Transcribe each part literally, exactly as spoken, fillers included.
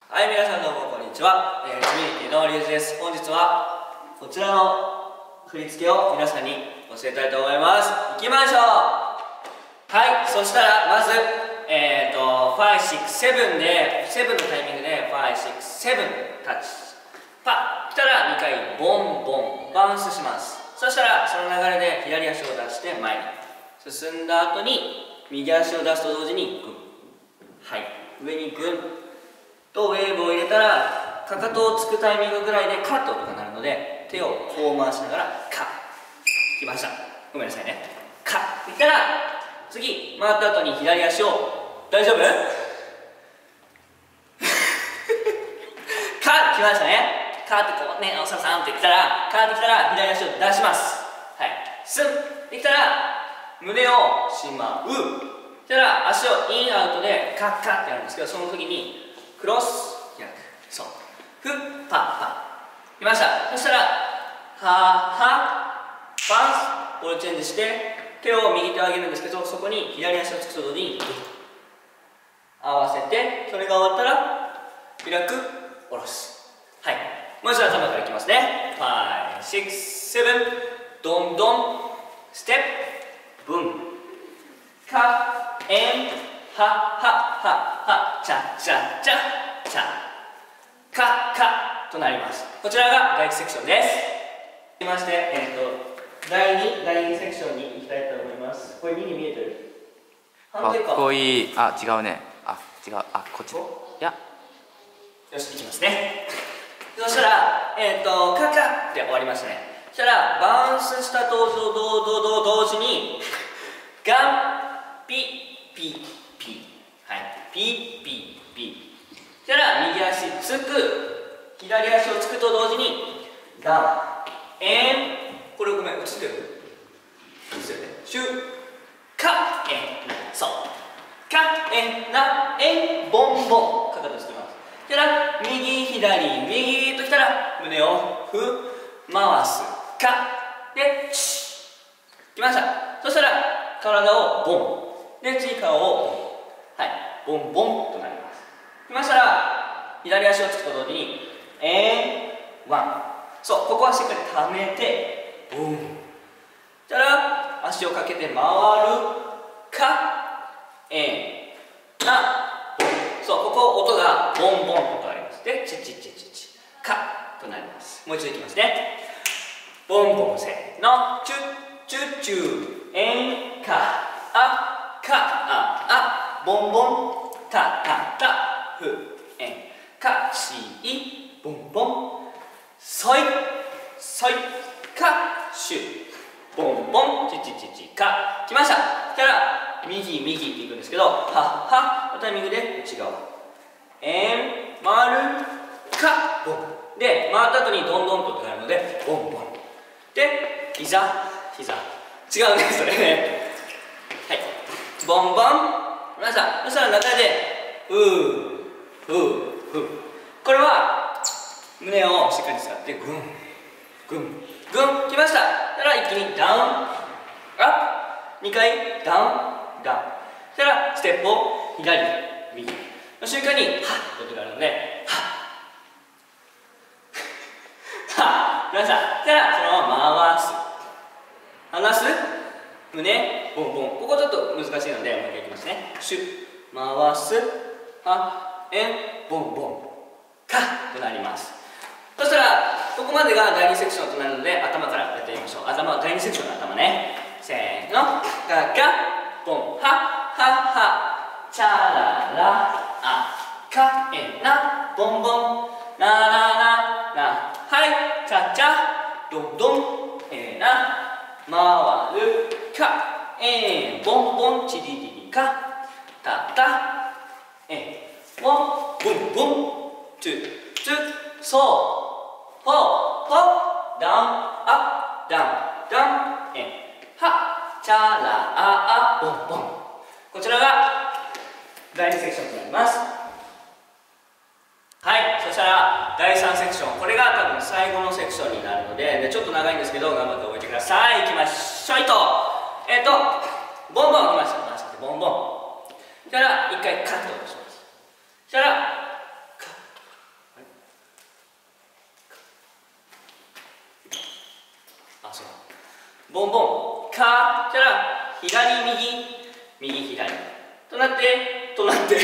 はい、皆さんどうもこんにちは。えー、次、井上隆二です。本日はこちらの振り付けを皆さんに教えたいと思います。いきましょう。はい、そしたらまず、えーと、ご、ろく、ななで、ななのタイミングで、ご、ろく、ななタッチ。パッ来たらにかい、ボンボン、バウンスします。そしたら、その流れで左足を出して前に。進んだ後に、右足を出すと同時に、グン。はい、上にグン。とウェーブを入れたらかかとをつくタイミングぐらいでカッと音が鳴るので手をこう回しながらカッきました。ごめんなさいね。カッいったら次回った後に左足を大丈夫カッきましたね。カッってこうねおささんってきたらカッってきたら左足を出します。はいスンできたら胸をしまう。そしたら足をインアウトでカッカッってやるんですけど、その時にクロス逆そうフッパッパッきました。そしたらははバウンスボールチェンジして手を右手を上げるんですけど、そこに左足をつくと同時に合わせて、それが終わったら開く下ろす。はい、もう一度頭からいきますね。ご、ろく、ななドンドンステップブンカエンははははチャチャチャチャカカとなります。こちらがだいいちセクションです。続きまして、えー、とだいにだいにセクションに行きたいと思います。これにに見えてる？ かっこいい。あ違うね。あ違う。あこっちいやよし行きますね。そしたらえっ、ー、とカカって終わりましたね。そしたらバウンスしたと同同同時にガンピピはい、ピッピッピッ。そしたら右足つく、左足をつくと同時にダウン、エン、これごめん映ってる？映ってるね。シュカエン、そうカエンナエンボンボンかかとつきます。そしたら右左右ときたら胸をふ回すカでチッきました。そしたら体をボンで次顔をボン、はい、ボンボンとなります。きましたら左足をつくと同時にエンワン、そうここはしっかり溜めてボン、そしたら足をかけて回るカエンナボン、そうここ音がボンボンとあります。でチッチッチッチッチカとなります。もう一度いきますね。ボンボンせーのチュッチュッチュエンカアカアアボンボンタタタフエンカシイボンボンソイソイカシュボンボンチチチチカきました。そしたら右右っていくんですけど、はっはのタイミングで内側エン回るカボンで回った後にどんどんとなるのでボンボンで膝膝違うねそれね。はいボンボンました。そしたら中でふうふうふう、これは胸をしっかり使ってグングングンきました。そしたら一気にダウンアップにかいダウンダウン、そしたらステップを左右の瞬間にハッと音があるのでハッハッきました。そしたらそのまま回す離す胸ボンボン、ここちょっと難しいのでもう一回いきますね。シュッ回すはエンボンボンカッとなります。そしたらここまでがだいにセクションとなるので頭からやってみましょう。頭だいにセクションの頭ね。せーのガガボンハハハチャララあカエンナボンボンナナナナはいチャチャドンドンエナ回るかえんボンボンチリリリカタタえんボンボンボントゥトゥソーホーホーダウンアップダウンダウンえんはチャラアアボンボン、こちらがだいにセクションとなります。はい、そしたらだいさんセクション、これが多分最後のセクションになるので、でちょっと長いんですけど頑張って覚えてください。いきましょいとえっ、ー、とボンボンいきました。ボンボンそしたら一回カットします。そしたらカッか、じゃら左右右左となってとなって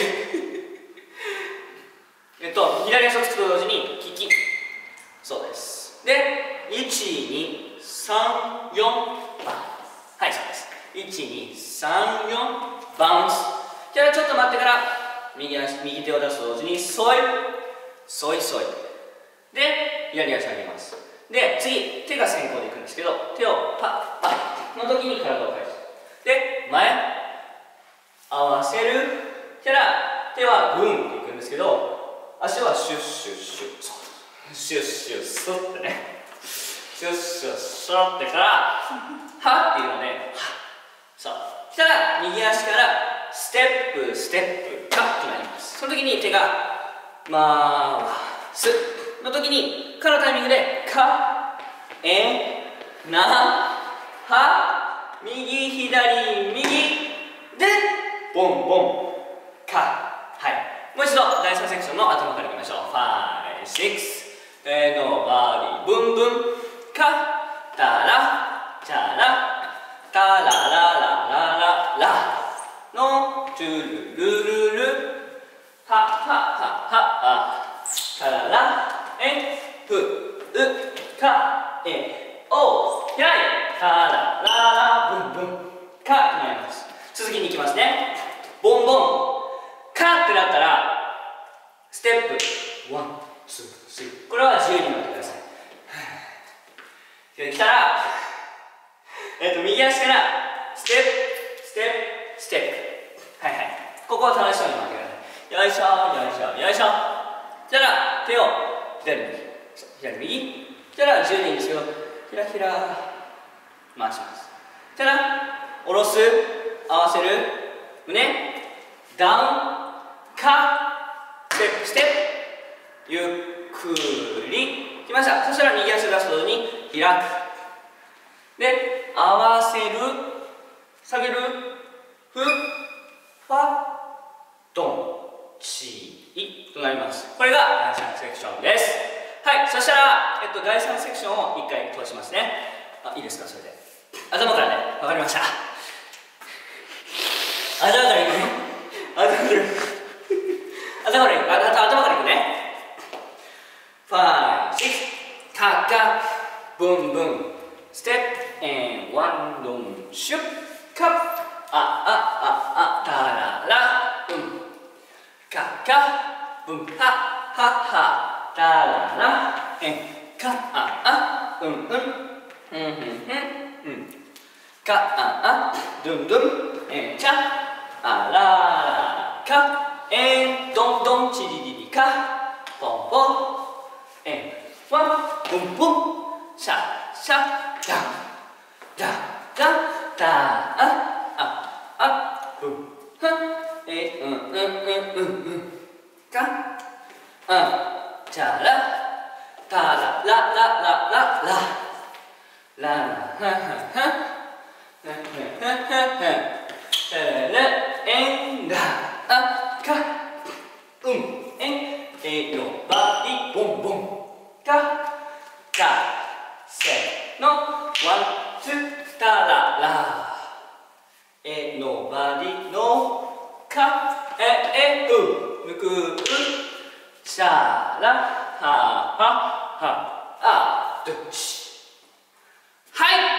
えっと左足をつくと同時に利き、そうです。でいちにさんよんバウンス、はいそうです。いちにさんよんバウンス。じゃあちょっと待ってから右足右手を出すと同時にソイソイソイで左足上げます。で次手が先行でいくんですけど、手をパッパッの時に体を返す。で前合わせる、じゃら手はグンっていくんですけど、足はシュッシュッシュッシュッシュッスッってね、シュッシュッシュッってからはっていうので、はそうしたら右足からステップステップカッとなります。その時に手が回すの時にかのタイミングでかえなは右左右でボンボンか、はい、もう一度だいさんセクションの頭からいきましょう。ご、ろく、えー、のバディブンブンかタラチャラタララララララのトゥルルルルははははタララえふうかえおひらいタラララブンブンかとなります。続きにいきますね。ボンボンカってなったらステップワン、ツー、スリー、これは自由に乗ってください。できたら、えっと右足からステップステップステップ、はいはい、ここを楽しそうに回ってください。よいしょよいしょよいしょ。じゃら手を左右左右、じゃら自由でいいんですけどひらひら回します。じゃら下ろす、合わせる、胸ダウンかステップステップ、ゆっくりきました。そしたら右足を出すと同時に開くで合わせる、下げる、ふっファドンチーとなります。これがだいさんセクションです。はい、そしたら、えっと、だいさんセクションをいっかい通しますね。あ、いいですか、それで頭からね。わかりました。頭からいくね。頭からいく頭からいく頭からいくね。ご、ろく、カカブンブンステップエンワンドンシュッカッああああタララうんカカブンハハハタララエンカああうんうんうんうんうんカああドゥンドゥンエンチャあららかエンドンドンチリリリカポンポンエンワンブンブンシャシャダンダンダンダンあああブンハえうんうんうんうんうんかあチャラタララララララララハハハハハハエンダあかうんえんえのバディボンボンかかせのワンツータララえのバディのかええうむくうシャラはははあどっちはい